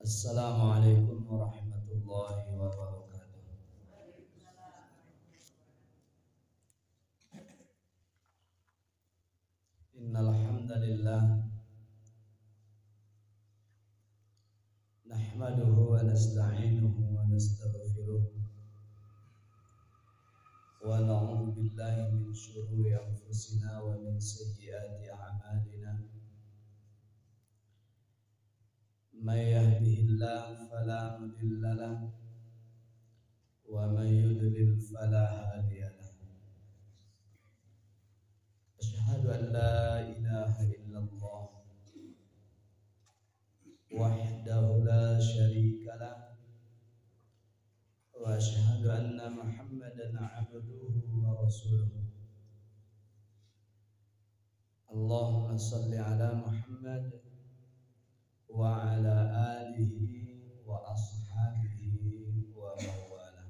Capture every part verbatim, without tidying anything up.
Assalamualaikum warahmatullahi wabarakatuh. Innal hamdalillah nahmaduhu wa nasta'inuhu wa nastaghfiruh wa na'udzu billahi min shururi anfusina wa min sayyiati a'malina. May yahdihillahu fala mudilla lahu wa may yudlil fala hadiya lahu. Asyhadu an la ilaha illallah wahdahu la syarika lahu wa asyhadu anna Muhammadan 'abduhu wa rasuluh. Allahumma shalli ala Muhammad wa ala alihi wa ashabihi wa mawala.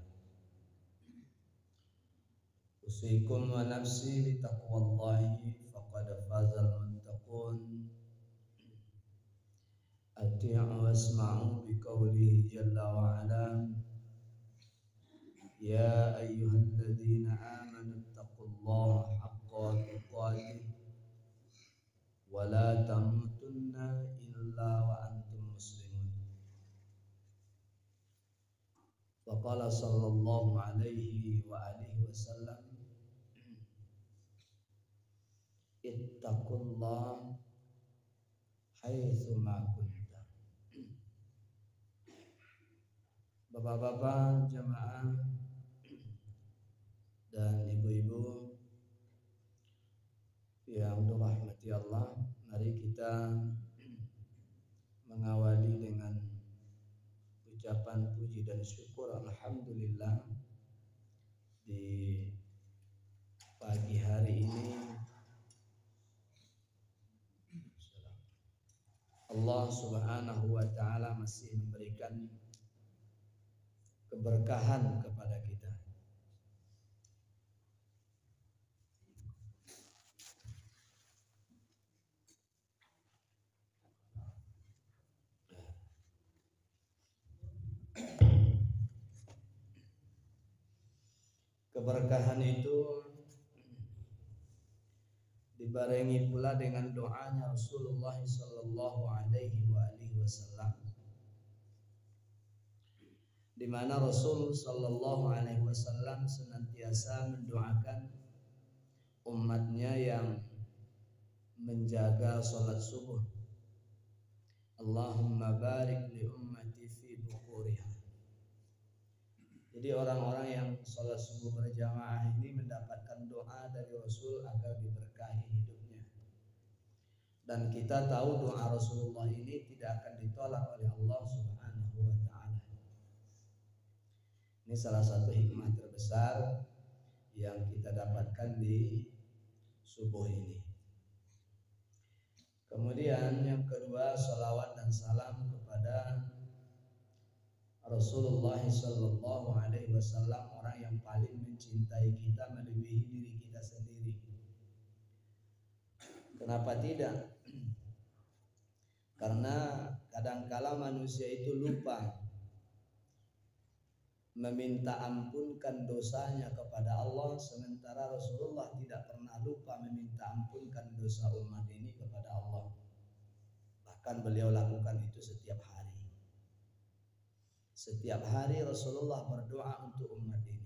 Usikum wa nafsi bi taqwallahi faqad fazal muttaqun. Ati'u wasma'u bi qawlihi jalla wa ala. Ya ayyuhalladzina amanu taqullaha haqqa tuqatih wa la tamutunna illa wa antum muslimun. Wa qala sallallahu alaihi wa alihi wasallam, ittaqullaha haitsu ma kunta. Bapak-bapak jamaah dan ibu-ibu yang dirahmati Allah, mari kita mengawali dengan ucapan puji dan syukur alhamdulillah di pagi hari ini Allah Subhanahu wa taala masih memberikan keberkahan kepada kita. Keberkahan itu dibarengi pula dengan doanya Rasulullah sallallahu alaihi wa alihi wasallam, di mana Rasul sallallahu alaihi wasallam senantiasa mendoakan umatnya yang menjaga salat subuh. Allahumma barik li ummati fi bukuriha. Jadi orang-orang yang sholat subuh berjamaah ini mendapatkan doa dari Rasul agar diberkahi hidupnya. Dan kita tahu doa Rasulullah ini tidak akan ditolak oleh Allah Subhanahu wa taala. Ini salah satu hikmah terbesar yang kita dapatkan di subuh ini. Kemudian yang kedua, salawat dan salam kepada Rasulullah sallallahu alaihi wasallam, orang yang paling mencintai kita melebihi diri kita sendiri. Kenapa tidak? Karena kadangkala manusia itu lupa meminta ampunkan dosanya kepada Allah, sementara Rasulullah tidak pernah lupa meminta ampunkan dosa umat ini kepada Allah. Bahkan beliau lakukan itu setiap hari. Setiap hari Rasulullah berdoa untuk umat ini.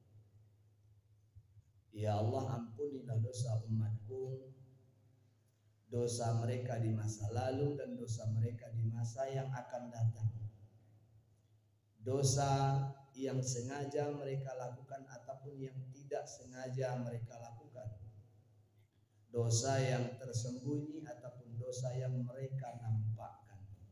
Ya Allah, ampunilah dosa umatku, dosa mereka di masa lalu dan dosa mereka di masa yang akan datang. Dosa yang sengaja mereka lakukan ataupun yang tidak sengaja mereka lakukan. Dosa yang tersembunyi ataupun dosa yang mereka nampakkan.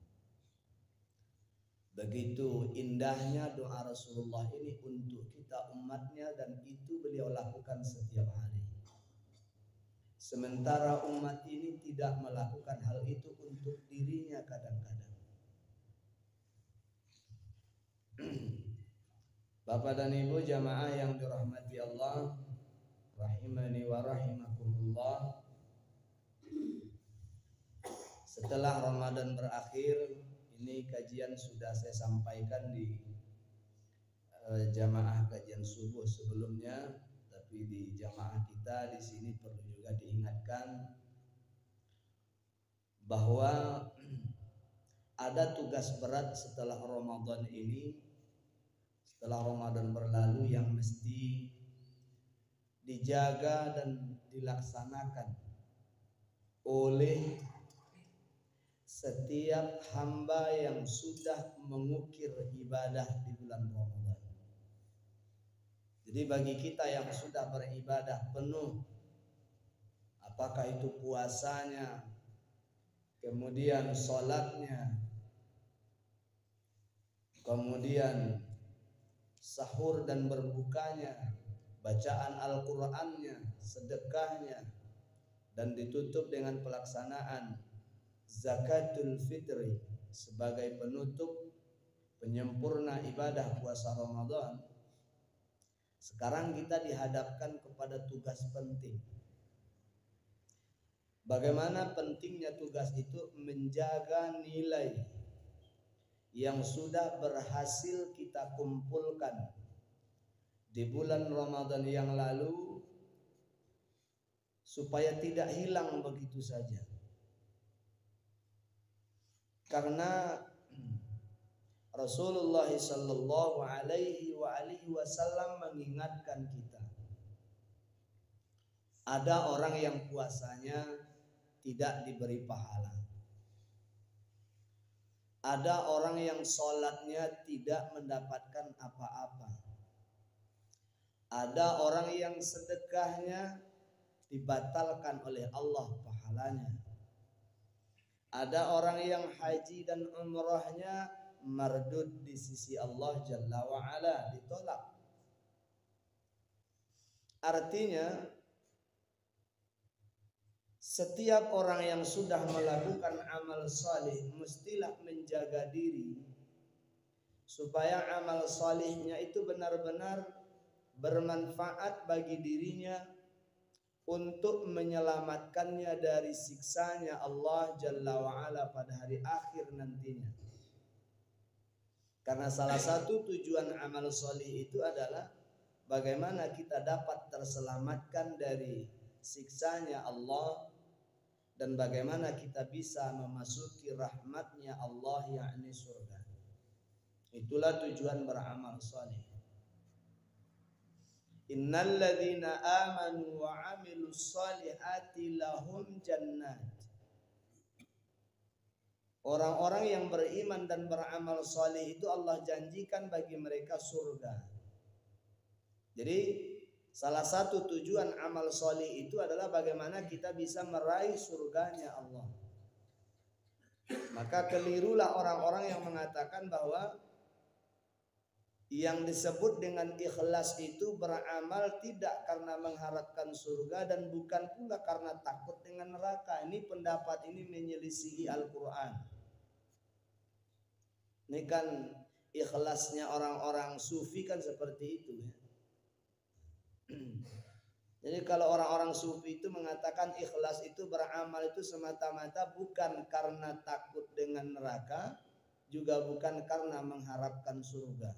Begitu indahnya doa Rasulullah ini untuk kita umatnya, dan itu beliau lakukan setiap hari. Sementara umat ini tidak melakukan hal itu untuk dirinya kadang-kadang. Bapak dan Ibu jamaah yang dirahmati Allah, rahimani wa rahimakumullah. Setelah Ramadan berakhir, Ini kajian sudah saya sampaikan di uh, jamaah kajian subuh sebelumnya, tapi di jamaah kita di sini perlu juga diingatkan bahwa ada tugas berat setelah Ramadan ini, setelah Ramadan berlalu yang mesti dijaga dan dilaksanakan oleh setiap hamba yang sudah mengukir ibadah di bulan Ramadan. Jadi bagi kita yang sudah beribadah penuh, apakah itu puasanya, kemudian sholatnya, kemudian sahur dan berbukanya, bacaan Al-Qur'annya, sedekahnya, dan ditutup dengan pelaksanaan zakatul fitri sebagai penutup penyempurna ibadah puasa Ramadan. Sekarang kita dihadapkan kepada tugas penting. Bagaimana pentingnya tugas itu? Menjaga nilai yang sudah berhasil kita kumpulkan di bulan Ramadan yang lalu supaya tidak hilang begitu saja. Karena Rasulullah sallallahu alaihi wa alihi wasallam mengingatkan kita, ada orang yang puasanya tidak diberi pahala. Ada orang yang sholatnya tidak mendapatkan apa-apa. Ada orang yang sedekahnya dibatalkan oleh Allah pahalanya. Ada orang yang haji dan umrahnya mardud di sisi Allah Jalla wa'ala, ditolak. Artinya setiap orang yang sudah melakukan amal salih mestilah menjaga diri supaya amal salihnya itu benar-benar bermanfaat bagi dirinya untuk menyelamatkannya dari siksanya Allah Jalla wa'ala pada hari akhir nantinya. Karena salah satu tujuan amal salih itu adalah bagaimana kita dapat terselamatkan dari siksanya Allah dan bagaimana kita bisa memasuki rahmatnya Allah, yakni surga. Itulah tujuan beramal salih. Innal ladzina amanu wa 'amilus shalihati lahum jannat. Orang-orang yang beriman dan beramal saleh itu Allah janjikan bagi mereka surga. Jadi salah satu tujuan amal saleh itu adalah bagaimana kita bisa meraih surganya Allah. Maka kelirulah orang-orang yang mengatakan bahwa yang disebut dengan ikhlas itu beramal tidak karena mengharapkan surga dan bukan pula karena takut dengan neraka. Ini pendapat ini menyelisihi Al-Quran. Ini kan ikhlasnya orang-orang sufi kan seperti itu ya. Jadi kalau orang-orang sufi itu mengatakan ikhlas itu beramal itu semata-mata bukan karena takut dengan neraka, juga bukan karena mengharapkan surga.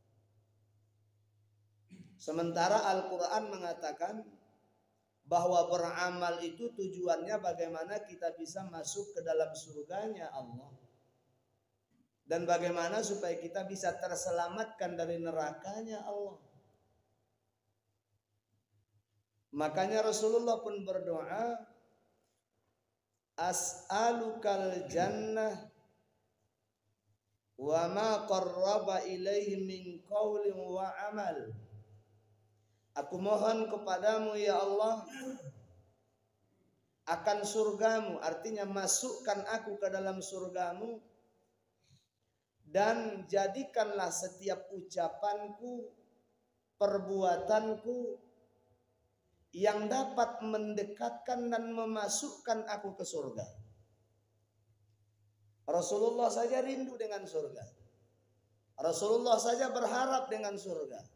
Sementara Al-Quran mengatakan bahwa beramal itu tujuannya bagaimana kita bisa masuk ke dalam surganya Allah. Dan bagaimana supaya kita bisa terselamatkan dari nerakanya Allah. Makanya Rasulullah pun berdoa, as'alukal jannah wa ma qarraba ilaihi min qawlin wa amal. Aku mohon kepadamu ya Allah akan surgamu, artinya masukkan aku ke dalam surgamu dan jadikanlah setiap ucapanku, perbuatanku yang dapat mendekatkan dan memasukkan aku ke surga. Rasulullah saja rindu dengan surga. Rasulullah saja berharap dengan surga.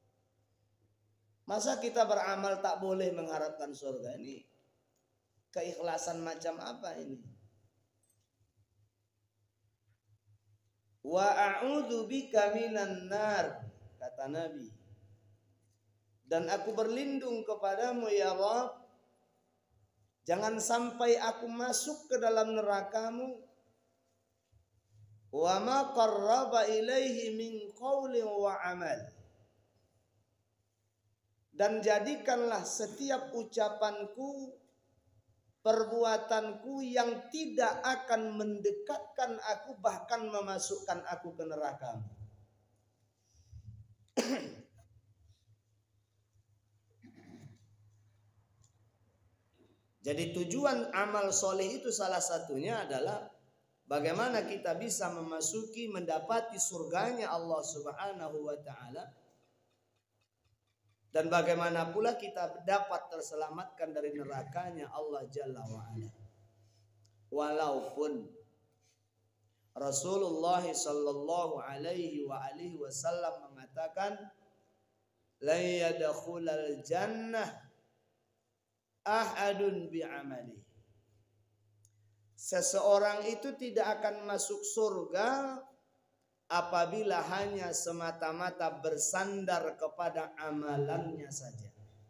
Masa kita beramal tak boleh mengharapkan surga? Ini keikhlasan macam apa ini? Wa a'udzu bika minan nar, kata Nabi. Dan aku berlindung kepadamu ya Rabb, jangan sampai aku masuk ke dalam nerakamu. Wa ma qarraba ilaihi min qaulin wa amal. Dan jadikanlah setiap ucapanku, perbuatanku yang tidak akan mendekatkan aku, bahkan memasukkan aku ke neraka. Jadi tujuan amal soleh itu salah satunya adalah bagaimana kita bisa memasuki, mendapati surganya Allah Subhanahu wa ta'ala. Dan bagaimana pula kita dapat terselamatkan dari nerakanya Allah Jalla wa'ala. Walaupun Rasulullah sallallahu alaihi wa alihi wasallam mengatakan la yadkhulal jannah ahadun bi'amali. Seseorang itu tidak akan masuk surga apabila hanya semata-mata bersandar kepada amalannya saja.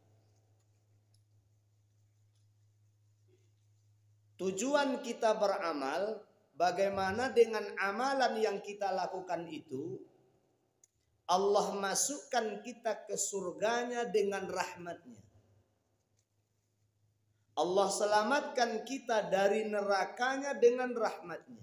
Tujuan kita beramal, bagaimana dengan amalan yang kita lakukan itu Allah masukkan kita ke surganya dengan rahmatnya. Allah selamatkan kita dari nerakanya dengan rahmatnya.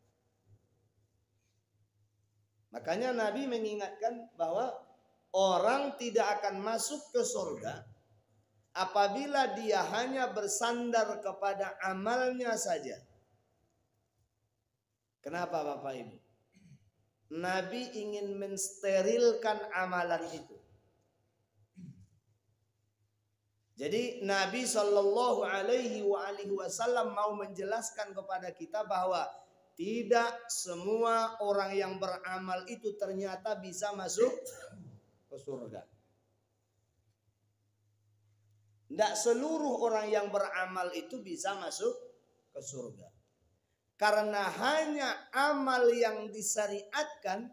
Makanya Nabi mengingatkan bahwa orang tidak akan masuk ke surga apabila dia hanya bersandar kepada amalnya saja. Kenapa Bapak Ibu? Nabi ingin mensterilkan amalan itu. Jadi Nabi Shallallahu Alaihi Wasallam mau menjelaskan kepada kita bahwa tidak semua orang yang beramal itu ternyata bisa masuk ke surga. Tidak seluruh orang yang beramal itu bisa masuk ke surga. Karena hanya amal yang disyariatkan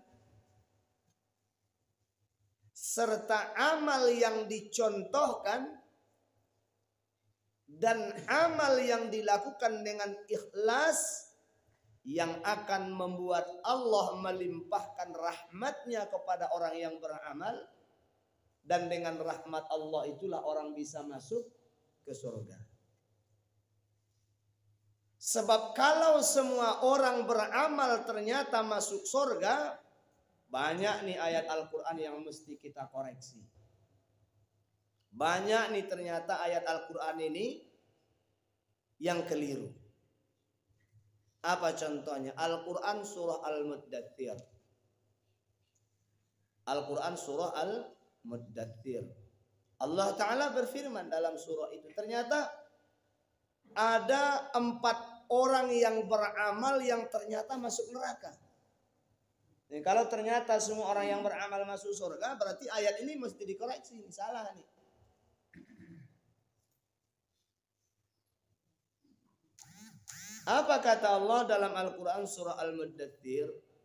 serta amal yang dicontohkan dan amal yang dilakukan dengan ikhlas yang akan membuat Allah melimpahkan rahmatnya kepada orang yang beramal. Dan dengan rahmat Allah itulah orang bisa masuk ke surga. Sebab kalau semua orang beramal ternyata masuk surga, banyak nih ayat Al-Quran yang mesti kita koreksi. Banyak nih ternyata ayat Al-Quran ini yang keliru. Apa contohnya? Al-Quran surah Al-Muddathir. Al-Quran surah Al-Muddathir. Allah Ta'ala berfirman dalam surah itu. Ternyata ada empat orang yang beramal yang ternyata masuk neraka. Jadi kalau ternyata semua orang yang beramal masuk surga, berarti ayat ini mesti dikoreksi. Ini salah nih. Apa kata Allah dalam Al-Quran surah Al-Muddathir?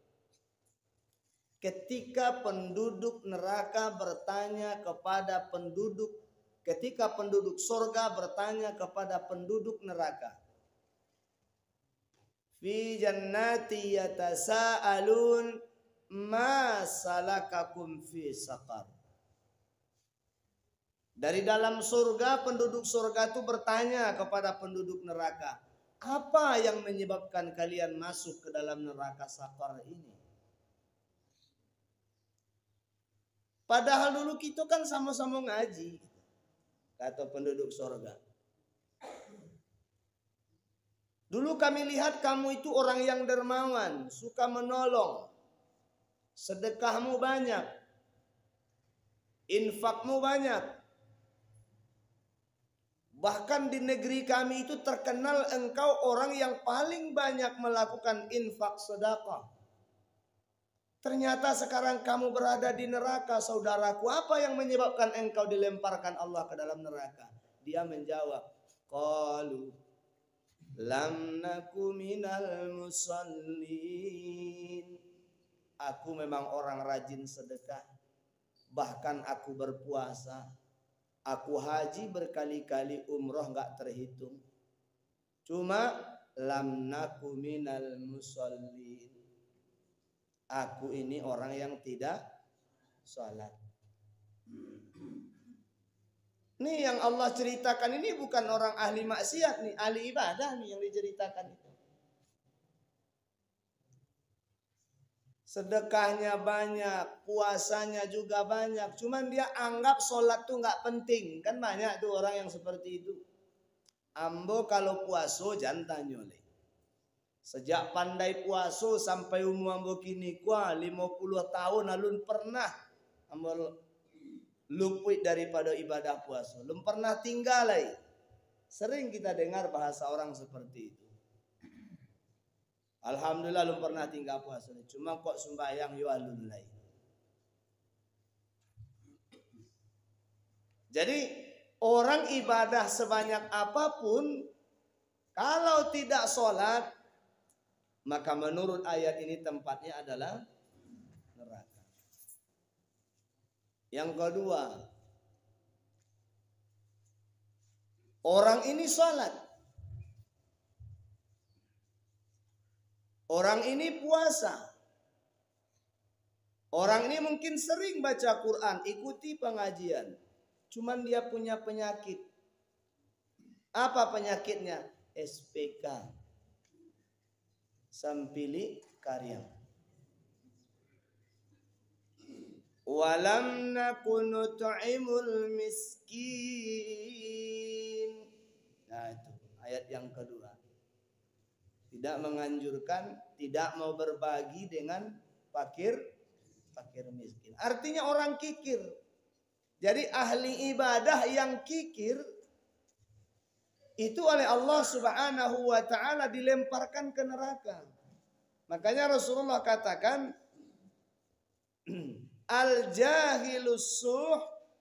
Ketika penduduk neraka bertanya kepada penduduk, ketika penduduk surga bertanya kepada penduduk neraka. Fi jannati yatasa'alun ma salakakum fi saqar. Dari dalam surga, penduduk surga itu bertanya kepada penduduk neraka, apa yang menyebabkan kalian masuk ke dalam neraka Saqar ini? Padahal dulu kita kan sama-sama ngaji, kata penduduk surga. Dulu kami lihat kamu itu orang yang dermawan, suka menolong, sedekahmu banyak, infakmu banyak. Bahkan di negeri kami itu terkenal engkau orang yang paling banyak melakukan infak sedekah. Ternyata sekarang kamu berada di neraka, saudaraku. Apa yang menyebabkan engkau dilemparkan Allah ke dalam neraka? Dia menjawab, qalu lam naku minal musallin. aku memang orang rajin sedekah, bahkan aku berpuasa, aku haji berkali-kali, umroh nggak terhitung. Cuma lam naku minal musallin, aku ini orang yang tidak sholat. Nih yang Allah ceritakan ini bukan orang ahli maksiat nih, ahli ibadah nih yang diceritakan itu. Sedekahnya banyak, puasanya juga banyak, cuman dia anggap sholat tuh nggak penting. Kan banyak tuh orang yang seperti itu. Ambo kalau puaso jantan nyole. Sejak pandai puaso sampai umur ambo kini kuah lima puluh tahun alun pernah ambo luput daripada ibadah puasa, belum pernah tinggal lagi. Sering kita dengar bahasa orang seperti itu. Alhamdulillah belum pernah tinggal puasa, cuma kok sembahyang yo alun lagi. Jadi orang ibadah sebanyak apapun, kalau tidak sholat, maka menurut ayat ini tempatnya adalah neraka. Yang kedua, orang ini sholat, orang ini puasa, orang ini mungkin sering baca Quran, ikuti pengajian, cuman dia punya penyakit. Apa penyakitnya? S P K, sampili karyam. Walam nakunu tu'imul miskin. Nah itu ayat yang kedua. Tidak menganjurkan, tidak mau berbagi dengan fakir, fakir miskin. Artinya orang kikir. Jadi ahli ibadah yang kikir itu oleh Allah Subhanahu wa taala dilemparkan ke neraka. Makanya Rasulullah katakan al-jahilus suh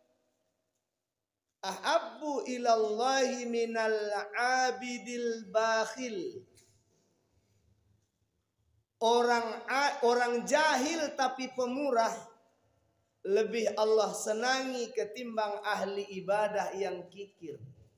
ahabbu ilallahi minal abidil bakhil. Orang orang jahil tapi pemurah lebih Allah senangi ketimbang ahli ibadah yang kikir.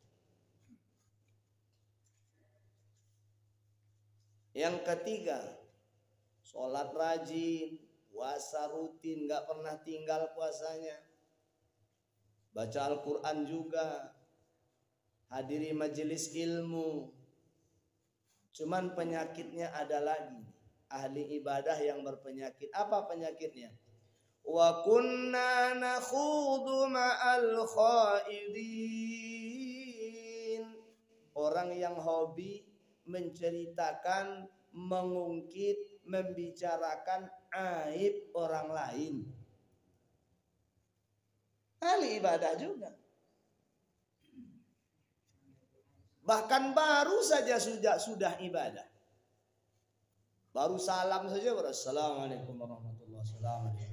Yang ketiga, sholat rajin, puasa rutin, gak pernah tinggal puasanya. Baca Al-Quran juga, hadiri majelis ilmu. Cuman penyakitnya ada lagi, ahli ibadah yang berpenyakit. Apa penyakitnya? Wa kunna nakhudu ma'al khaidin. Orang yang hobi menceritakan, mengungkit, membicarakan aib orang lain. Ahli ibadah juga. Bahkan baru saja sudah sudah ibadah. Baru salam saja, Assalamualaikum warahmatullahi wabarakatuh.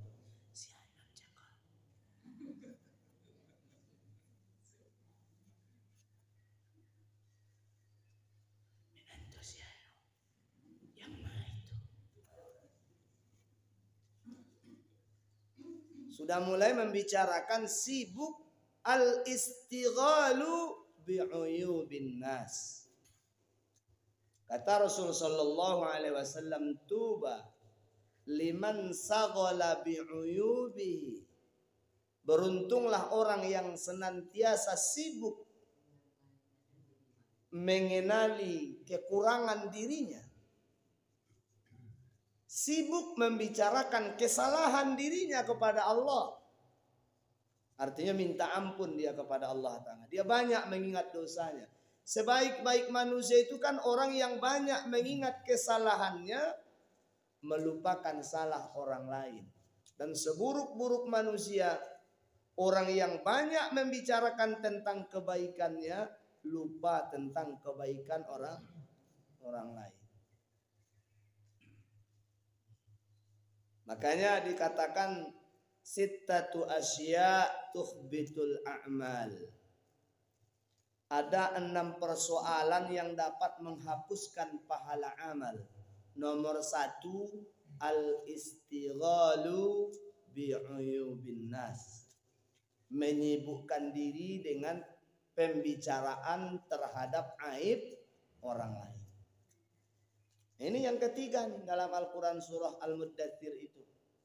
Sudah mulai membicarakan sibuk al-istighalu bi'uyubin nas. Kata Rasul sallallahu alaihi wasallam, tuba liman saghala bi'uyubihi. Beruntunglah orang yang senantiasa sibuk mengenali kekurangan dirinya. Sibuk membicarakan kesalahan dirinya kepada Allah. Artinya minta ampun dia kepada Allah Ta'ala. Dia banyak mengingat dosanya. Sebaik-baik manusia itu kan orang yang banyak mengingat kesalahannya, melupakan salah orang lain. Dan seburuk-buruk manusia, orang yang banyak membicarakan tentang kebaikannya, lupa tentang kebaikan orang orang lain. Makanya dikatakan sittatu asya tuhbitul a'mal. Ada enam persoalan yang dapat menghapuskan pahala amal. Nomor satu, al-istighalu bi'uyubin nas, menyibukkan diri dengan pembicaraan terhadap aib orang lain. Ini yang ketiga nih, dalam Al-Quran surah Al-Muddathir itu.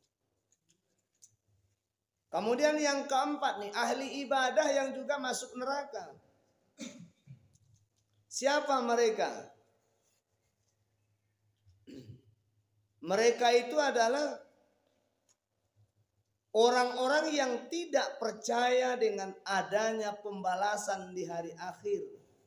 Kemudian yang keempat nih, ahli ibadah yang juga masuk neraka. Siapa mereka? Mereka itu adalah orang-orang yang tidak percaya dengan adanya pembalasan di hari akhir.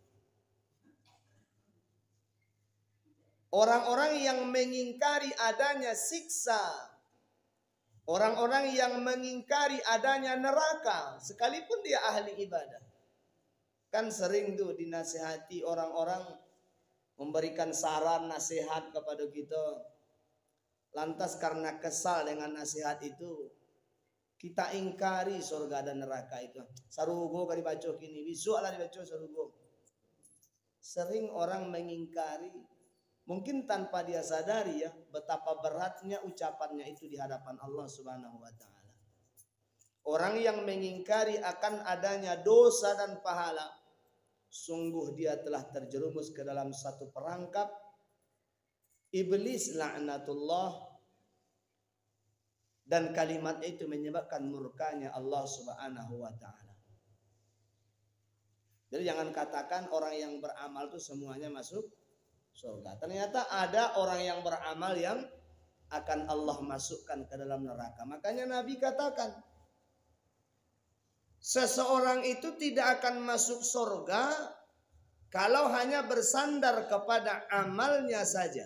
Orang-orang yang mengingkari adanya siksa. Orang-orang yang mengingkari adanya neraka, sekalipun dia ahli ibadah. Kan sering tuh dinasihati orang-orang, memberikan saran, nasihat kepada kita. Lantas karena kesal dengan nasihat itu, kita ingkari surga dan neraka itu. Sarugo kali baca kini, besok lah dibaca sarugo. Sering orang mengingkari, mungkin tanpa dia sadari ya, betapa beratnya ucapannya itu di hadapan Allah Subhanahu wa taala. Orang yang mengingkari akan adanya dosa dan pahala, sungguh dia telah terjerumus ke dalam satu perangkap iblis laknatullah, dan kalimat itu menyebabkan murkanya Allah Subhanahu wa taala. Jadi jangan katakan orang yang beramal itu semuanya masuk surga. Ternyata ada orang yang beramal yang akan Allah masukkan ke dalam neraka. Makanya Nabi katakan, seseorang itu tidak akan masuk surga kalau hanya bersandar kepada amalnya saja.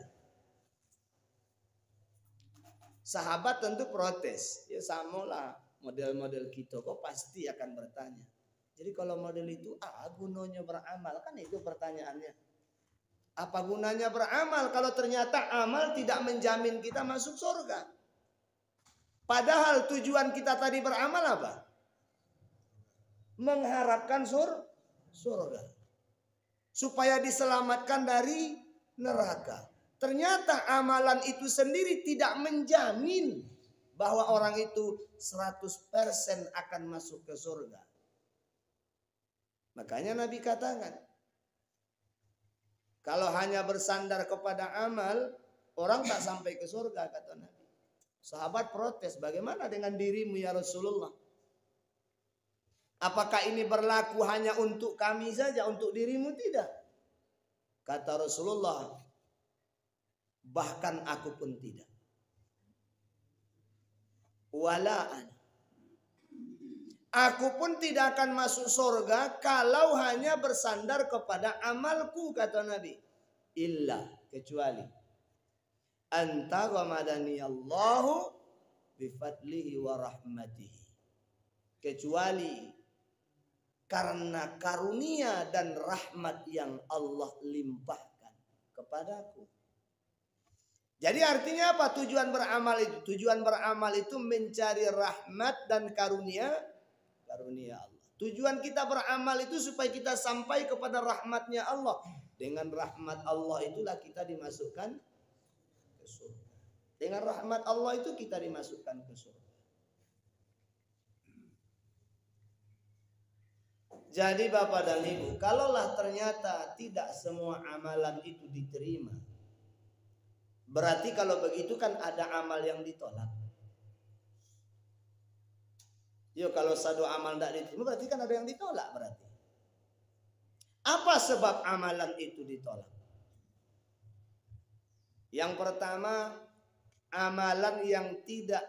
Sahabat tentu protes. Ya samalah model-model kita, kok pasti akan bertanya. Jadi kalau model itu, ah gunanya beramal? Kan itu pertanyaannya. Apa gunanya beramal kalau ternyata amal tidak menjamin kita masuk surga? Padahal tujuan kita tadi beramal apa? Mengharapkan sur surga. Supaya diselamatkan dari neraka. Ternyata amalan itu sendiri tidak menjamin bahwa orang itu seratus persen akan masuk ke surga. Makanya Nabi katakan, kalau hanya bersandar kepada amal, orang tak sampai ke surga, kata Nabi. Sahabat protes, bagaimana dengan dirimu ya Rasulullah? Apakah ini berlaku hanya untuk kami saja, untuk dirimu? Tidak. Kata Rasulullah, bahkan aku pun tidak. Walaan. Aku pun tidak akan masuk surga kalau hanya bersandar kepada amalku, kata Nabi. Illa, kecuali anta ramadani Allahu bifadlihi wa rahmatihi. Kecuali karena karunia dan rahmat yang Allah limpahkan kepadaku. Jadi artinya apa tujuan beramal itu? Tujuan beramal itu mencari rahmat dan karunia karunia Allah. Tujuan kita beramal itu supaya kita sampai kepada rahmatnya Allah. Dengan rahmat Allah itulah kita dimasukkan ke surga. Dengan rahmat Allah itu kita dimasukkan ke surga. Jadi Bapak dan Ibu, kalaulah ternyata tidak semua amalan itu diterima, berarti kalau begitu kan ada amal yang ditolak. Yo kalau satu amal tidak diterima berarti kan ada yang ditolak berarti. Apa sebab amalan itu ditolak? Yang pertama, amalan yang tidak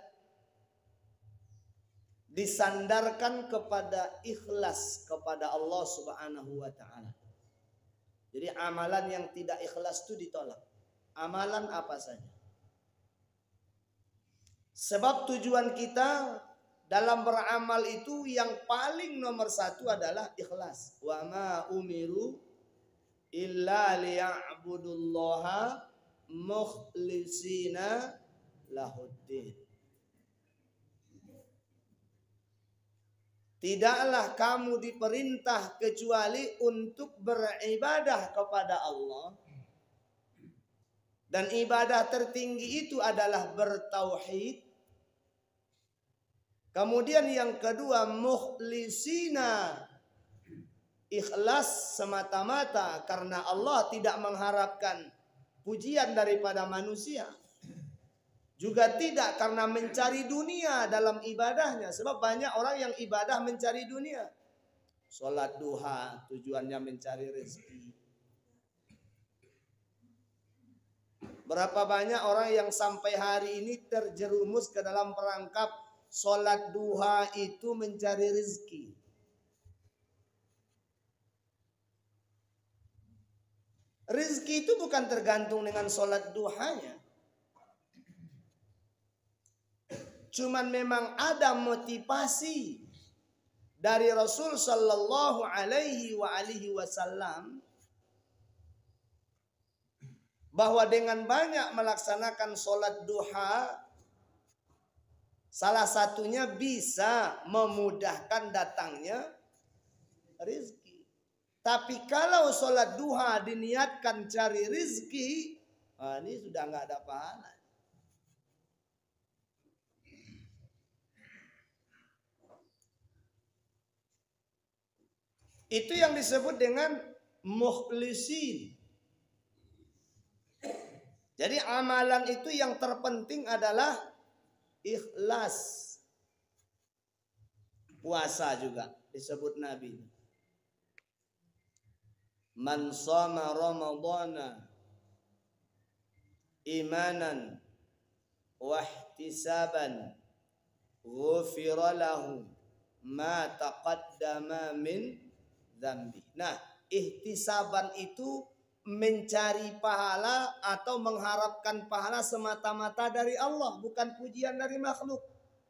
disandarkan kepada ikhlas kepada Allah Subhanahu wa taala. Jadi amalan yang tidak ikhlas itu ditolak. Amalan apa saja? Sebab tujuan kita dalam beramal itu yang paling nomor satu adalah ikhlas. Wa ma umiru illa liya'budullaha mukhlisina lahuddin. Tidaklah kamu diperintah kecuali untuk beribadah kepada Allah Dan ibadah tertinggi itu adalah bertauhid. Kemudian yang kedua, mukhlisina, ikhlas semata-mata karena Allah, tidak mengharapkan pujian daripada manusia. Juga tidak karena mencari dunia dalam ibadahnya. Sebab banyak orang yang ibadah mencari dunia. Sholat duha tujuannya mencari rezeki. Berapa banyak orang yang sampai hari ini terjerumus ke dalam perangkap sholat duha itu mencari rezeki. Rezeki itu bukan tergantung dengan sholat duhanya. Cuman memang ada motivasi dari Rasul sallallahu alaihi wa alihi wasallam bahwa dengan banyak melaksanakan sholat duha, salah satunya bisa memudahkan datangnya rezeki. Tapi kalau sholat duha diniatkan cari rezeki, nah ini sudah nggak ada pahala. Itu yang disebut dengan mukhlisin. Jadi amalan itu yang terpenting adalah ikhlas. Puasa juga disebut Nabi. Man shoma ramadhana imanan wa ihtisaban ghufira lahu ma taqaddama min dzambi. Nah, ihtisaban itu mencari pahala atau mengharapkan pahala semata-mata dari Allah, bukan pujian dari makhluk.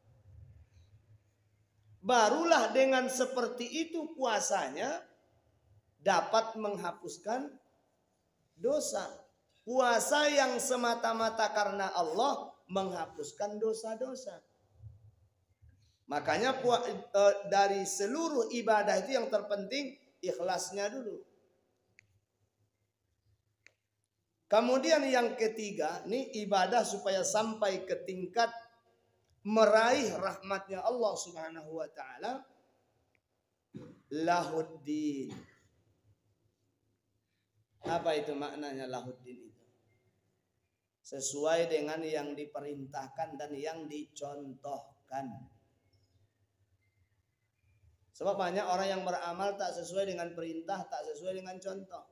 Barulah dengan seperti itu puasanya dapat menghapuskan dosa. Puasa yang semata-mata karena Allah menghapuskan dosa-dosa. Makanya dari seluruh ibadah itu yang terpenting ikhlasnya dulu. Kemudian yang ketiga, ini ibadah supaya sampai ke tingkat meraih rahmatnya Allah Subhanahu wa taala, lahuddin. Apa itu maknanya lahuddin itu? Sesuai dengan yang diperintahkan dan yang dicontohkan. Sebab banyak orang yang beramal tak sesuai dengan perintah, tak sesuai dengan contoh.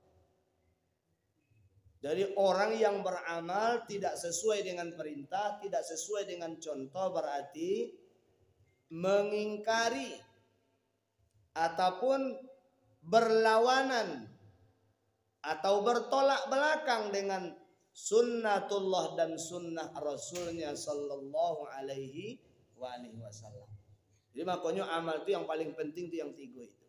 Jadi orang yang beramal tidak sesuai dengan perintah, tidak sesuai dengan contoh, berarti mengingkari ataupun berlawanan atau bertolak belakang dengan sunnatullah dan sunnah Rasulnya sallallahu alaihi wasallam. Jadi makanya amal itu yang paling penting itu yang tiga itu.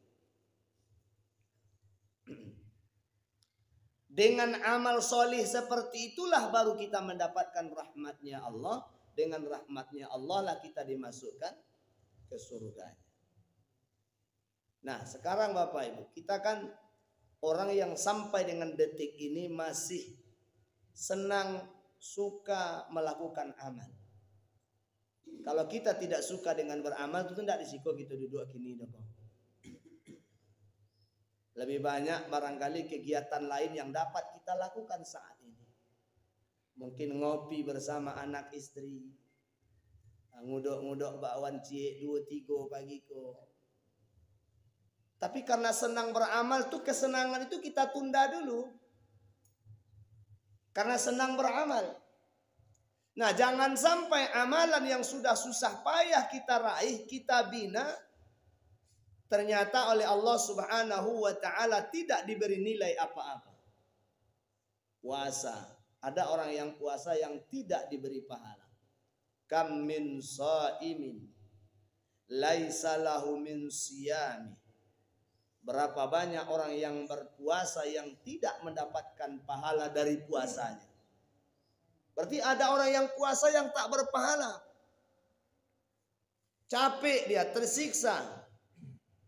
Dengan amal solih seperti itulah baru kita mendapatkan rahmatnya Allah. Dengan rahmatnya Allah lah kita dimasukkan ke surga. Nah sekarang Bapak Ibu, kita kan orang yang sampai dengan detik ini masih senang, suka melakukan amal. Kalau kita tidak suka dengan beramal itu tidak disiko kita duduk gini dong. Lebih banyak barangkali kegiatan lain yang dapat kita lakukan saat ini. Mungkin ngopi bersama anak istri, nguduk-nguduk bakwan cie dua tiga pagi ko. Tapi karena senang beramal tuh, kesenangan itu kita tunda dulu. Karena senang beramal. Nah, jangan sampai amalan yang sudah susah payah kita raih, kita bina, ternyata oleh Allah Subhanahu wa taala tidak diberi nilai apa-apa. Puasa, ada orang yang puasa yang tidak diberi pahala. Kam min shaimin laisa lahu min siyami. Berapa banyak orang yang berpuasa yang tidak mendapatkan pahala dari puasanya. Berarti ada orang yang puasa yang tak berpahala. Capek dia, tersiksa,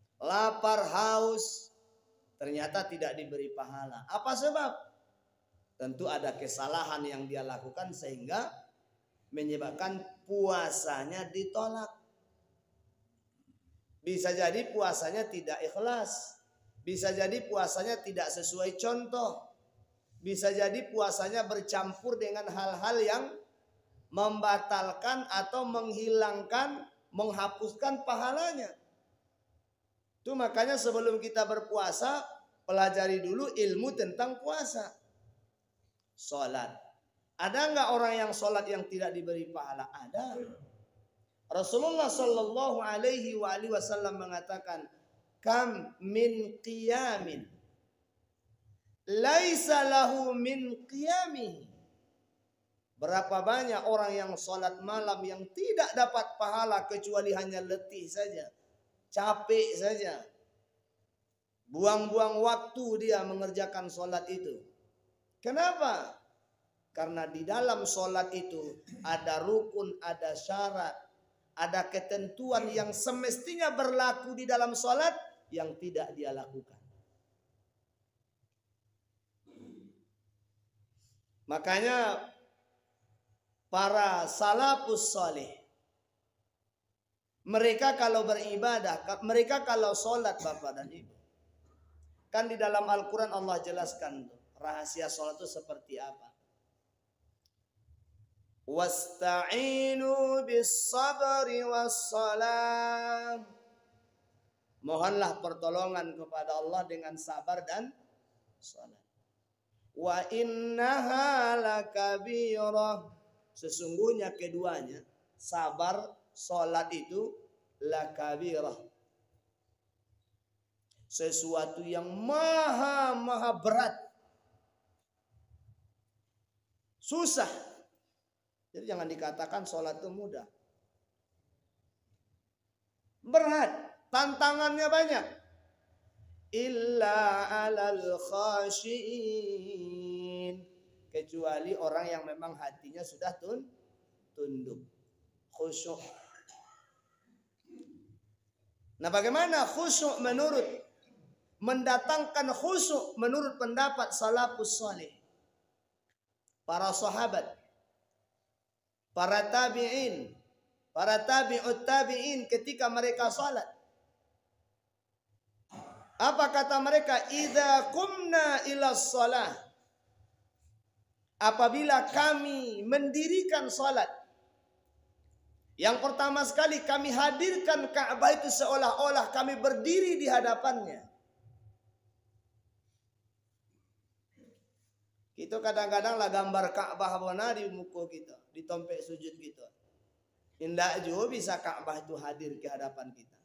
lapar, haus, ternyata tidak diberi pahala. Apa sebab? Tentu ada kesalahan yang dia lakukan sehingga menyebabkan puasanya ditolak. Bisa jadi puasanya tidak ikhlas. Bisa jadi puasanya tidak sesuai contoh. Bisa jadi puasanya bercampur dengan hal-hal yang membatalkan atau menghilangkan, menghapuskan pahalanya. Itu makanya sebelum kita berpuasa, pelajari dulu ilmu tentang puasa. Sholat. Ada nggak orang yang sholat yang tidak diberi pahala? Ada. Rasulullah Shallallahu Alaihi Wasallam mengatakan, kam min qiyamin, laisa lahu min qiyamihi. Berapa banyak orang yang sholat malam yang tidak dapat pahala kecuali hanya letih saja, capek saja, buang-buang waktu dia mengerjakan sholat itu. Kenapa? Karena di dalam sholat itu ada rukun, ada syarat, ada ketentuan yang semestinya berlaku di dalam sholat yang tidak dia lakukan. Makanya para salafus saleh, mereka kalau beribadah, mereka kalau sholat Bapak dan Ibu, kan di dalam Al-Quran Allah jelaskan rahasia sholat itu seperti apa. Wasta'inu bis sabri was salam. Mohonlah pertolongan kepada Allah dengan sabar dan salat. Wa innaha lakabirah. Sesungguhnya keduanya, sabar, salat itu lakabirah. Sesuatu yang maha maha berat. Susah. Jadi jangan dikatakan sholat itu mudah. Berat. Tantangannya banyak. Illa alal khashiin. Kecuali orang yang memang hatinya sudah tun, tunduk. Khusyuk. Nah bagaimana khusyuk menurut. Mendatangkan khusyuk menurut pendapat salafus saleh. Para sahabat. Para tabi'in, para tabi'ut tabi'in ketika mereka salat. Apa kata mereka? Idza qumna ila shalah. Apabila kami mendirikan salat. Yang pertama sekali kami hadirkan Ka'bah itu seolah-olah kami berdiri di hadapannya. Kita kadang-kadang lah gambar Ka'bah bona di muka kita, di tompek sujud kita. Indah juga bisa Ka'bah itu hadir ke hadapan kita.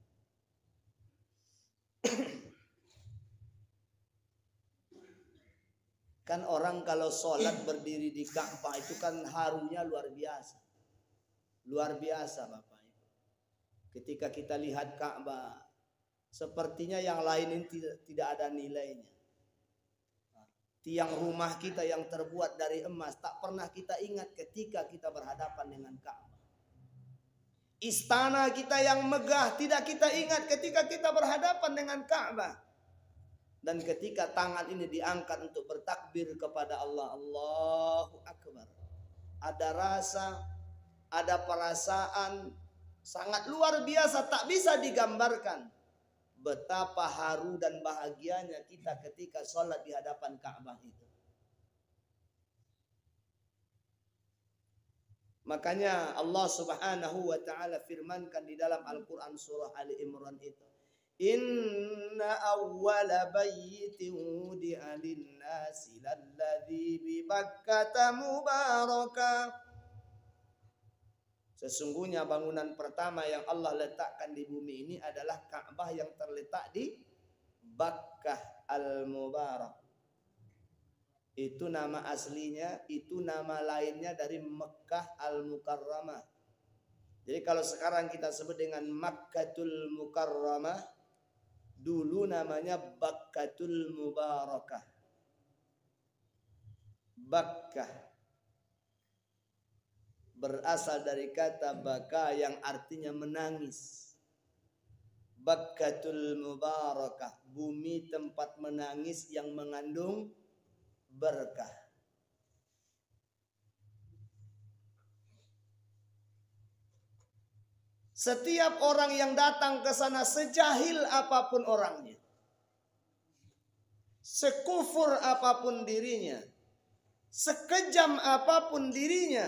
Kan orang kalau sholat berdiri di Ka'bah itu kan harunya luar biasa. Luar biasa Bapak Ibu. Ketika kita lihat Ka'bah, sepertinya yang lain ini tidak, tidak ada nilainya. Tiang rumah kita yang terbuat dari emas tak pernah kita ingat ketika kita berhadapan dengan Ka'bah. Istana kita yang megah tidak kita ingat ketika kita berhadapan dengan Ka'bah. Dan ketika tangan ini diangkat untuk bertakbir kepada Allah, Allahu Akbar. Ada rasa, ada perasaan sangat luar biasa, tak bisa digambarkan. Betapa haru dan bahagianya kita ketika sholat di hadapan Ka'bah itu. Makanya Allah Subhanahu wa ta'ala firmankan di dalam Al-Quran surah Ali Imran itu. Inna awwala bayyitin wudi'a lin-nasi lalladzi bi Bakkata mubaraka. Sesungguhnya bangunan pertama yang Allah letakkan di bumi ini adalah Ka'bah yang terletak di Bakkah al-Mubarak. Itu nama aslinya, itu nama lainnya dari Mekkah al-Mukarramah. Jadi kalau sekarang kita sebut dengan Makkatul Mukarramah, dulu namanya Bakkatul Mubarakah. Bakkah berasal dari kata baka yang artinya menangis. Bakkatul Mubarakah, bumi tempat menangis yang mengandung berkah. Setiap orang yang datang ke sana, sejahil apapun orangnya, sekufur apapun dirinya, sekejam apapun dirinya,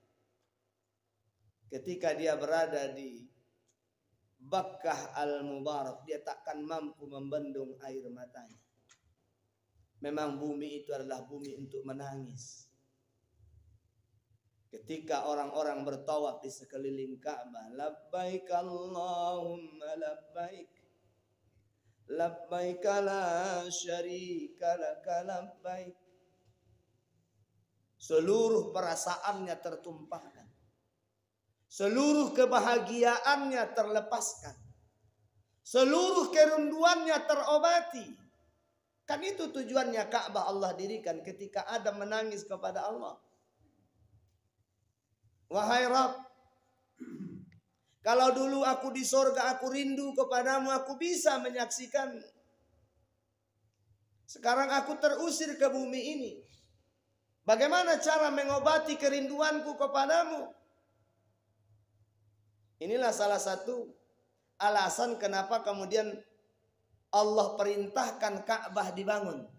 ketika dia berada di Bakkah al-Mubarak, dia takkan mampu membendung air matanya. Memang bumi itu adalah bumi untuk menangis. Ketika orang-orang bertawaf di sekeliling Ka'bah, labbaik Allahumma labbaik, labbaik la syarika laka labbaik. Seluruh perasaannya tertumpahkan, seluruh kebahagiaannya terlepaskan, seluruh kerinduannya terobati. Kan itu tujuannya Ka'bah Allah dirikan ketika Adam menangis kepada Allah. Wahai Rabb, kalau dulu aku di sorga, aku rindu kepadamu, aku bisa menyaksikan. Sekarang aku terusir ke bumi ini. Bagaimana cara mengobati kerinduanku kepadamu? Inilah salah satu alasan kenapa kemudian Allah perintahkan Ka'bah dibangun.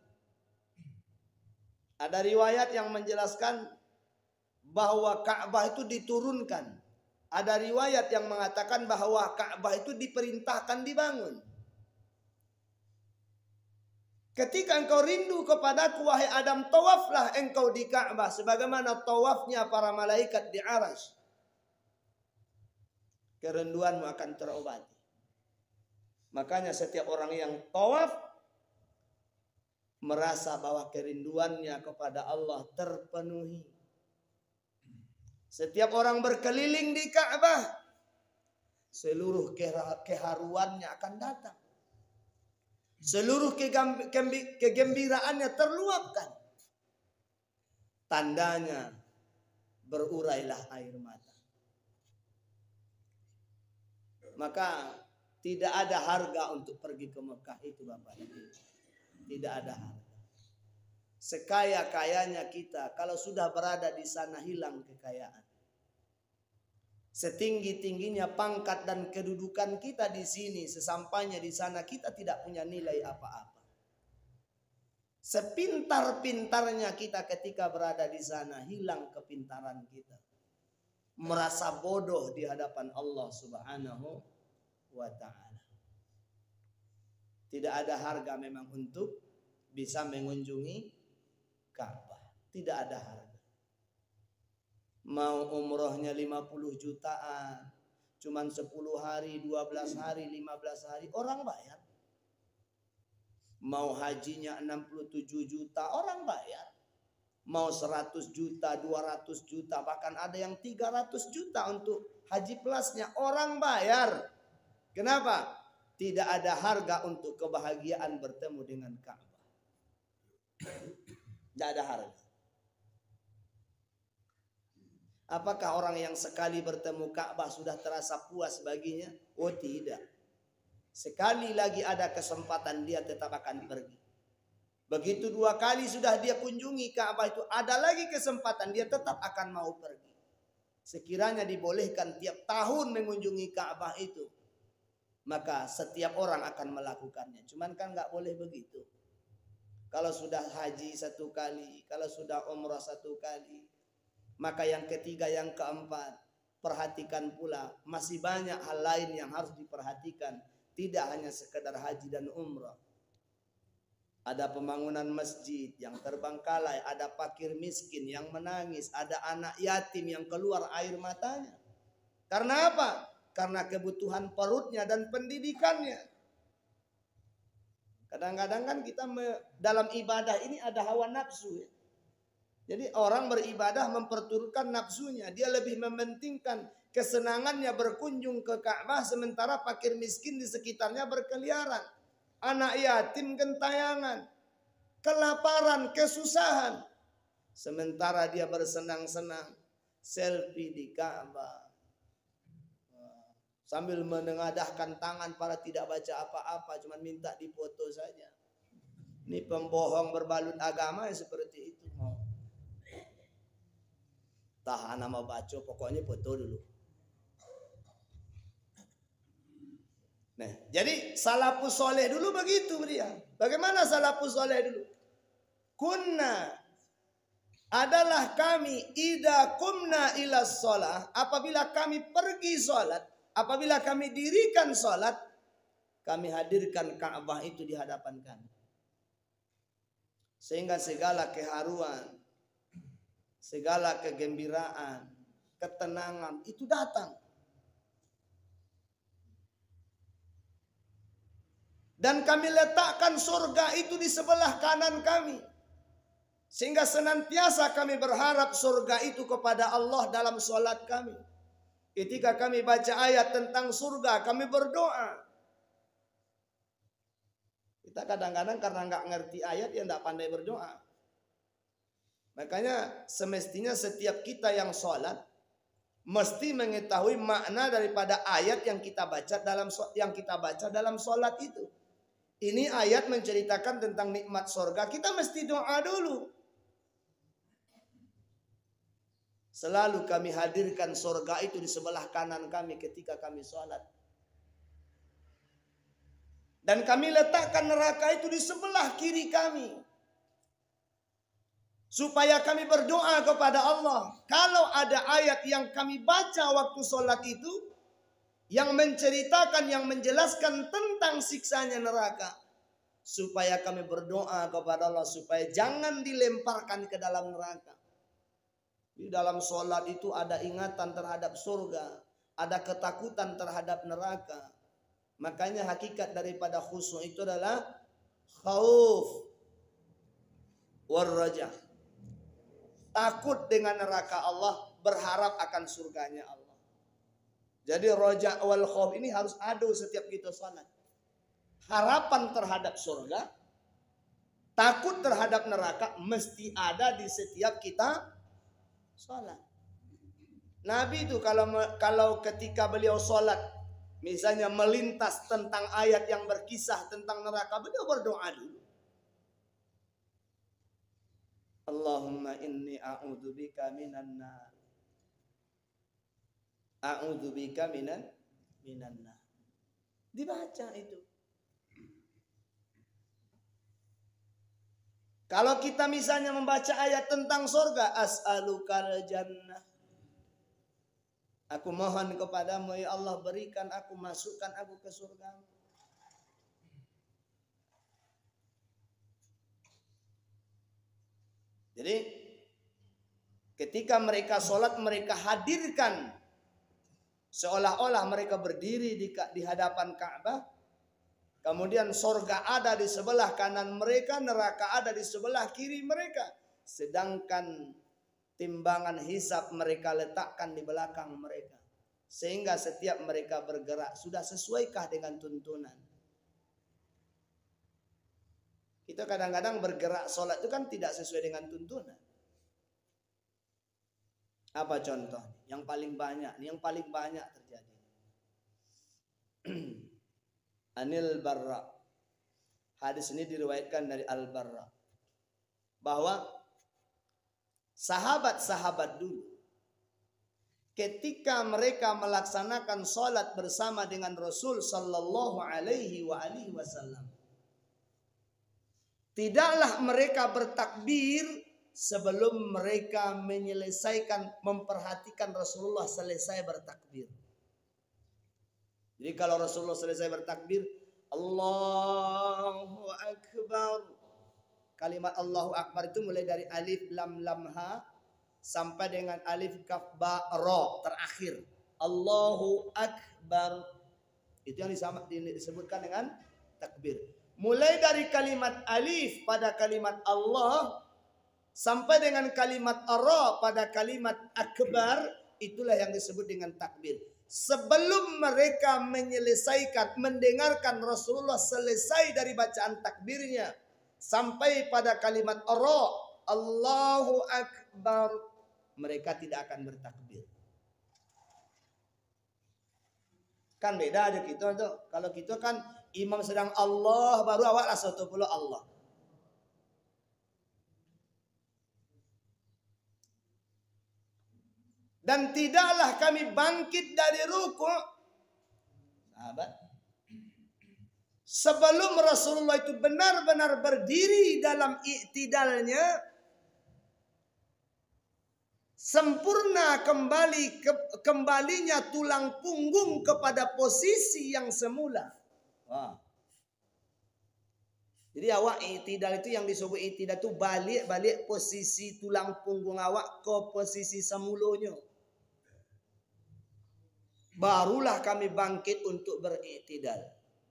Ada riwayat yang menjelaskan bahwa Ka'bah itu diturunkan. Ada riwayat yang mengatakan bahwa Ka'bah itu diperintahkan dibangun. Ketika engkau rindu kepadaku, wahai Adam, tawaflah engkau di Ka'bah sebagaimana tawafnya para malaikat di Arasy. Kerinduanmu akan terobati. Makanya setiap orang yang tawaf merasa bahwa kerinduannya kepada Allah terpenuhi. Setiap orang berkeliling di Ka'bah, seluruh keharuannya akan datang. Seluruh kegembiraannya terluapkan. Tandanya berurailah air mata. Maka tidak ada harga untuk pergi ke Mekah itu, Bapak Ibu. Tidak ada harga. Sekaya-kayanya kita, kalau sudah berada di sana hilang kekayaan. Setinggi-tingginya pangkat dan kedudukan kita di sini, sesampainya di sana kita tidak punya nilai apa-apa. Sepintar-pintarnya kita ketika berada di sana, hilang kepintaran kita. Merasa bodoh di hadapan Allah Subhanahu wa ta'ala. Tidak ada harga memang untuk bisa mengunjungi Ka'bah. Tidak ada harga. Mau umrohnya lima puluh jutaan, cuman sepuluh hari, dua belas hari, lima belas hari, orang bayar. Mau hajinya enam puluh tujuh juta, orang bayar. Mau seratus juta, dua ratus juta, bahkan ada yang tiga ratus juta untuk haji plusnya, orang bayar. Kenapa? Tidak ada harga untuk kebahagiaan bertemu dengan Ka'bah. Tidak ada harga. Apakah orang yang sekali bertemu Ka'bah sudah terasa puas baginya? Oh tidak. Sekali lagi ada kesempatan dia tetap akan pergi. Begitu dua kali sudah dia kunjungi Ka'bah itu, ada lagi kesempatan dia tetap akan mau pergi. Sekiranya dibolehkan tiap tahun mengunjungi Ka'bah itu, maka setiap orang akan melakukannya. Cuman kan nggak boleh begitu. Kalau sudah haji satu kali, kalau sudah umrah satu kali, maka yang ketiga, yang keempat, perhatikan pula masih banyak hal lain yang harus diperhatikan. Tidak hanya sekedar haji dan umrah. Ada pembangunan masjid yang terbengkalai, ada fakir miskin yang menangis, ada anak yatim yang keluar air matanya. Karena apa? Karena kebutuhan perutnya dan pendidikannya. Kadang-kadang kan kita dalam ibadah ini ada hawa nafsu. Ya. Jadi orang beribadah memperturutkan nafsunya. Dia lebih mementingkan kesenangannya berkunjung ke Ka'bah, sementara fakir miskin di sekitarnya berkeliaran. Anak yatim gentayangan, kelaparan, kesusahan. Sementara dia bersenang-senang selfie di Ka'bah. Sambil menengadahkan tangan para tidak baca apa-apa, cuma minta dipoto saja. Ini pembohong berbalut agama yang seperti itu. Tahan nama baca, pokoknya foto dulu. Nah, jadi salafus soleh dulu begitu dia. Bagaimana salafus soleh dulu? Kunna, adalah kami, ida kumna ila sholat, apabila kami pergi sholat, apabila kami dirikan sholat, kami hadirkan Ka'bah itu di hadapan kami. Sehingga segala keharuan, segala kegembiraan, ketenangan itu datang. Dan kami letakkan surga itu di sebelah kanan kami. Sehingga senantiasa kami berharap surga itu kepada Allah dalam sholat kami. Ketika kami baca ayat tentang surga, kami berdoa. Kita kadang-kadang karena nggak ngerti ayat, ya nggak pandai berdoa. Makanya semestinya setiap kita yang sholat mesti mengetahui makna daripada ayat yang kita baca dalam yang kita baca dalam sholat itu. Ini ayat menceritakan tentang nikmat surga. Kita mesti doa dulu. Selalu kami hadirkan surga itu di sebelah kanan kami ketika kami sholat. Dan kami letakkan neraka itu di sebelah kiri kami. Supaya kami berdoa kepada Allah. Kalau ada ayat yang kami baca waktu sholat itu, yang menceritakan, yang menjelaskan tentang siksanya neraka. Supaya kami berdoa kepada Allah. Supaya jangan dilemparkan ke dalam neraka. Di dalam sholat itu ada ingatan terhadap surga. Ada ketakutan terhadap neraka. Makanya hakikat daripada khusyuk itu adalah khauf war-raja. Takut dengan neraka Allah, berharap akan surganya Allah. Jadi raja wal khauf ini harus ada setiap kita sholat. Harapan terhadap surga, takut terhadap neraka mesti ada di setiap kita sholat. Nabi itu kalau kalau ketika beliau sholat, misalnya melintas tentang ayat yang berkisah tentang neraka, beliau berdoa dulu. Allahumma inni a'udzubika minan nar. A'udzubika minan minan nar. Dibaca itu. Kalau kita misalnya membaca ayat tentang surga, as'alukal jannah. Aku mohon kepadamu ya Allah, berikan aku, masukkan aku ke surga. Jadi ketika mereka sholat, mereka hadirkan seolah-olah mereka berdiri di, di hadapan Ka'bah. Kemudian surga ada di sebelah kanan mereka, neraka ada di sebelah kiri mereka. Sedangkan timbangan hisab mereka letakkan di belakang mereka. Sehingga setiap mereka bergerak sudah sesuaikah dengan tuntunan. Kita kadang-kadang bergerak sholat itu kan tidak sesuai dengan tuntunan. Apa contoh? Yang paling banyak, yang paling banyak terjadi. Anil Barra. Hadis ini diriwayatkan dari Al Barra. Bahwa sahabat-sahabat dulu, ketika mereka melaksanakan sholat bersama dengan Rasul Sallallahu Alaihi Wasallam, tidaklah mereka bertakbir sebelum mereka menyelesaikan, memperhatikan Rasulullah selesai bertakbir. Jadi kalau Rasulullah selesai bertakbir, Allahu Akbar. Kalimat Allahu Akbar itu mulai dari alif lam lam ha sampai dengan alif kaf ba ra terakhir. Allahu Akbar. Itu yang disebutkan dengan takbir. Mulai dari kalimat alif pada kalimat Allah sampai dengan kalimat ra pada kalimat akbar, itulah yang disebut dengan takbir. Sebelum mereka menyelesaikan, mendengarkan Rasulullah selesai dari bacaan takbirnya sampai pada kalimat ra, Allahu Akbar, mereka tidak akan bertakbir. Kan beda aja gitu tuh. Kalau gitu kan imam sedang Allah, baru awak lah satu puluh Allah. Dan tidaklah kami bangkit dari ruku'. Sahabat, sebelum Rasulullah itu benar-benar berdiri dalam i'tidalnya, sempurna kembali ke, kembalinya tulang punggung kepada posisi yang semula. Wah. Jadi awak i'tidal itu yang disebut i'tidal itu balik-balik posisi tulang punggung awak ke posisi semulanya. Barulah kami bangkit untuk ber'i'tidal.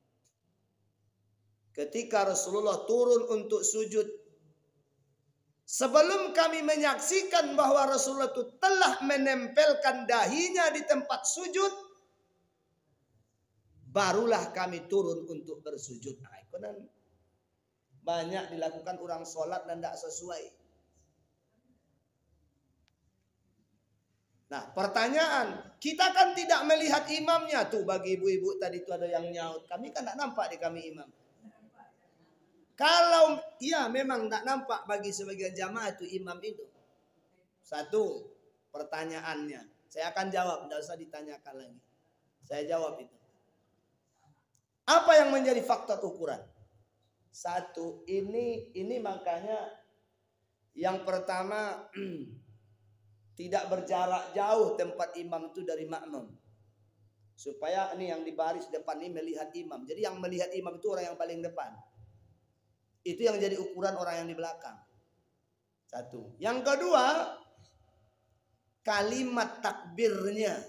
Ketika Rasulullah turun untuk sujud, sebelum kami menyaksikan bahwa Rasulullah itu telah menempelkan dahinya di tempat sujud, barulah kami turun untuk bersujud. Nah, itu kan banyak dilakukan orang sholat dan tidak sesuai. Nah, pertanyaan, kita kan tidak melihat imamnya. Tuh bagi ibu-ibu tadi itu ada yang nyaut. Kami kan tidak nampak di kami imam. Kalau ya memang tidak nampak bagi sebagian jamaah itu imam itu. Satu pertanyaannya. Saya akan jawab, tidak usah ditanyakan lagi. Saya jawab itu. Apa yang menjadi faktor ukuran? Satu, ini ini makanya yang pertama tidak berjarak jauh tempat imam itu dari makmum. Supaya ini yang di baris depan ini melihat imam. Jadi yang melihat imam itu orang yang paling depan. Itu yang jadi ukuran orang yang di belakang. Satu. Yang kedua, kalimat takbirnya.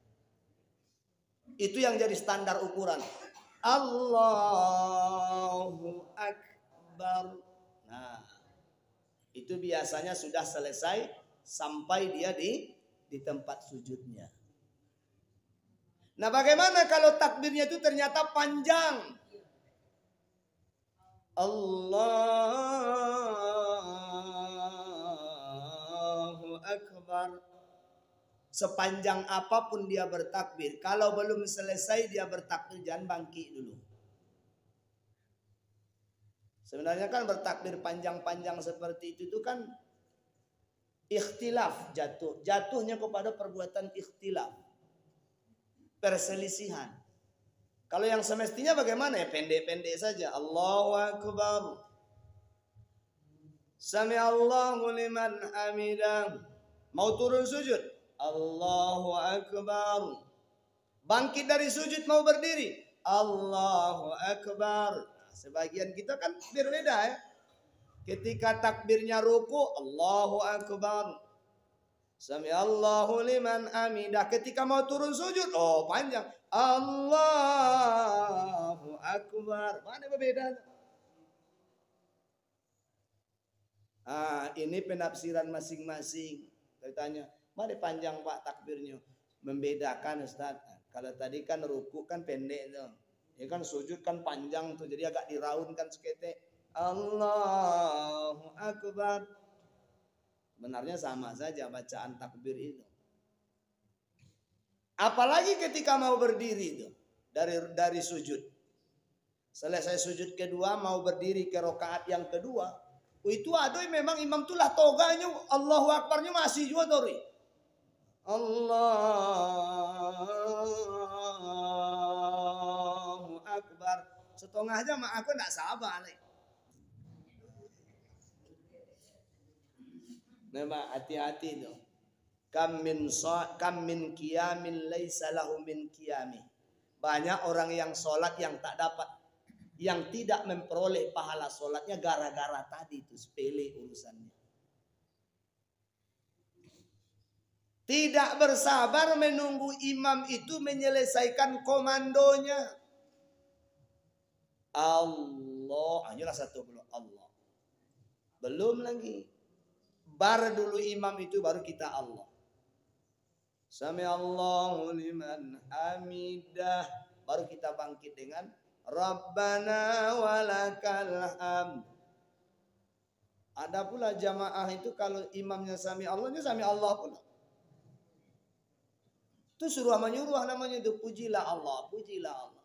Itu yang jadi standar ukuran. Allahu Akbar. Nah, itu biasanya sudah selesai sampai dia di di tempat sujudnya. Nah, bagaimana kalau takbirnya itu ternyata panjang? Allahu Akbar. Sepanjang apapun dia bertakbir, kalau belum selesai dia bertakbir, jangan bangkit dulu. Sebenarnya kan bertakbir panjang-panjang seperti itu itu kan ikhtilaf, jatuh jatuhnya kepada perbuatan ikhtilaf, perselisihan. Kalau yang semestinya bagaimana ya, pendek-pendek saja. Allahu Akbar, Sami'allahu liman hamidah. Mau turun sujud, Allahu Akbar. Bangkit dari sujud mau berdiri, Allahu Akbar. Nah, sebagian kita kan berbeda ya. Ketika takbirnya ruku, Allahu Akbar, Sami'allahu liman hamidah. Ketika mau turun sujud, oh panjang, Allahu Akbar. Mana berbeda? Ah, ini penafsiran masing-masing. Tanya, mana panjang Pak takbirnya? Membedakan Ustaz. Kalau tadi kan ruku kan pendek tuh. Ya kan sujud kan panjang tuh, jadi agak diraunkan seketek. Allahu Akbar. Benarnya sama saja bacaan takbir itu. Apalagi ketika mau berdiri itu dari dari sujud. Selesai sujud kedua mau berdiri ke rakaat yang kedua. Oh, itu ada memang imam tuh lah toganya Allahu Akbarnya masih juga tori. Allahu Akbar. Setengah aja mah aku enggak sabar nih. Nah, hati-hati itu. Kam min sa kam min qiyamin laisa lahu min qiyami. Banyak orang yang sholat yang tak dapat, yang tidak memperoleh pahala sholatnya gara-gara tadi itu sepele urusannya. Tidak bersabar menunggu imam itu menyelesaikan komandonya. Allah, hanyalah satu belum Allah. Belum lagi. Bar dulu imam itu baru kita Allah. Sami'allahu liman hamidah. Baru kita bangkit dengan Rabbana walakal hamd. Ada pula jamaah itu kalau imamnya sami Allahnya sami Allah pula. Itu suruh menyuruh namanya itu, pujilah Allah, pujilah Allah.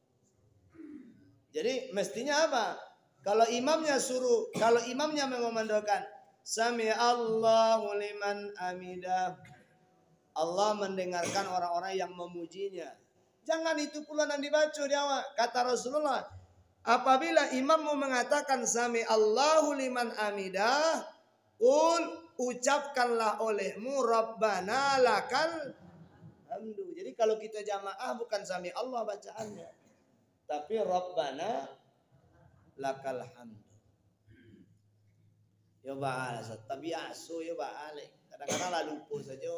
Jadi mestinya apa? Kalau imamnya suruh, kalau imamnya mengomandokan Sami Allahu liman hamidah, Allah mendengarkan orang-orang yang memujinya. Jangan itu pula yang dibaca di awal. Kata Rasulullah, apabila imammu mengatakan sami Allahu liman hamidah, qul, ucapkanlah olehmu Rabbana lakal hamdu. Jadi kalau kita jamaah bukan sami Allah bacaannya, tapi Rabbana lakal hamdu. Ya ba'ala, tapi asu ya ba'ala. Kadang-kadang lah lupa saja.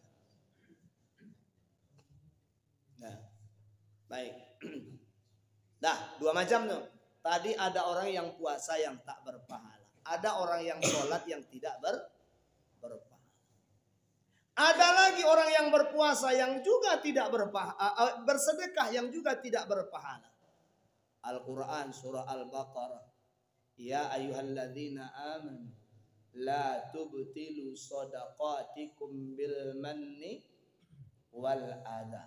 Nah, baik. Nah, dua macam tuh. Tadi ada orang yang puasa yang tak berpahala. Ada orang yang sholat yang tidak ber, berpahala. Ada lagi orang yang berpuasa yang juga tidak berpahala, bersedekah yang juga tidak berpahala. Al-Quran surah Al-Baqarah. Ya ayyuhalladzina amanu la tubtilu shadaqatikum bil manni wal adha.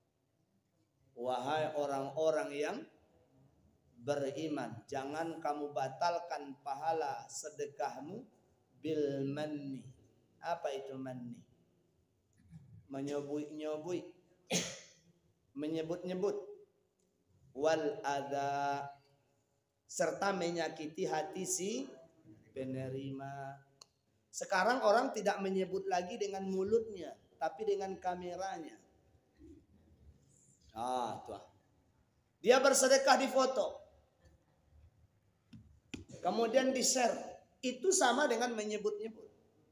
Wahai orang-orang yang beriman, jangan kamu batalkan pahala sedekahmu bil manni. Apa itu manni? Menyebut-nyebut, menyebut-nyebut, wal adha, serta menyakiti hati si penerima. Sekarang orang tidak menyebut lagi dengan mulutnya, tapi dengan kameranya. Ah, tuh. Dia bersedekah di foto, kemudian di-share. Itu sama dengan menyebut-nyebut.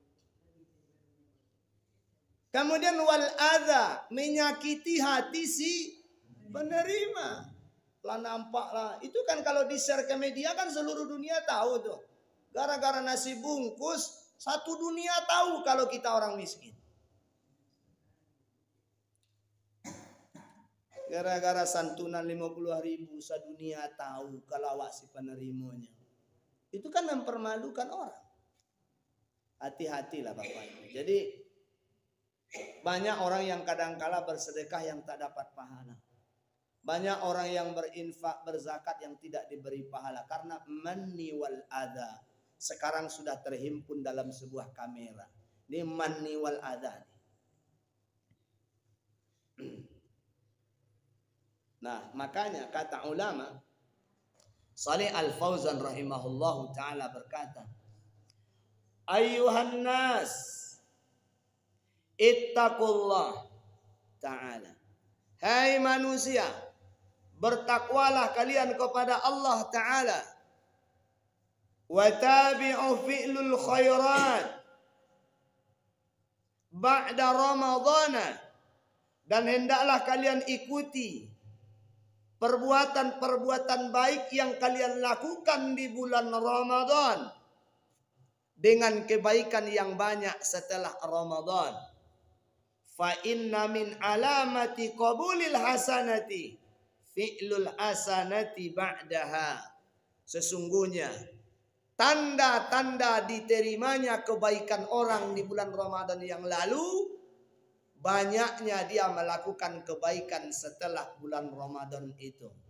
Kemudian wal adha, menyakiti hati si penerima. Lah nampak lah. Itu kan kalau di-share ke media kan seluruh dunia tahu tuh. Gara-gara nasi bungkus, satu dunia tahu kalau kita orang miskin. Gara-gara santunan lima puluh ribu, sedunia tahu kalau awak si penerimanya. Itu kan mempermalukan orang. Hati-hatilah Bapak Ibu. Jadi banyak orang yang kadangkala bersedekah yang tak dapat pahala. Banyak orang yang berinfak, berzakat yang tidak diberi pahala. Karena manni wal adha sekarang sudah terhimpun dalam sebuah kamera. Ini manni wal adha. Nah, makanya kata ulama Shalih Al-Fauzan rahimahullahu ta'ala berkata, Ayyuhan nas ittaqullah ta'ala. Hai manusia, bertakwalah kalian kepada Allah ta'ala. Wa tabi'u fi'lul khairat ba'da Ramadhana. Dan hendaklah kalian ikuti perbuatan-perbuatan baik yang kalian lakukan di bulan Ramadan dengan kebaikan yang banyak setelah Ramadan. Fa inna min alamati qabulil hasanati fi'lul hasanati ba'daha. Sesungguhnya tanda-tanda diterimanya kebaikan orang di bulan Ramadan yang lalu, banyaknya dia melakukan kebaikan setelah bulan Ramadan itu.